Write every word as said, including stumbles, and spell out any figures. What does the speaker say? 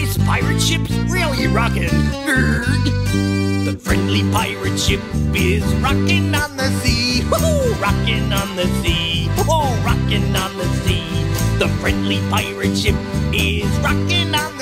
This pirate ship's really rockin'. Grrr. The friendly pirate ship is rockin' on the sea. Woo-hoo! Rockin' on the sea. Woo-hoo! Rockin' on the sea. The friendly pirate ship is rockin' on the sea.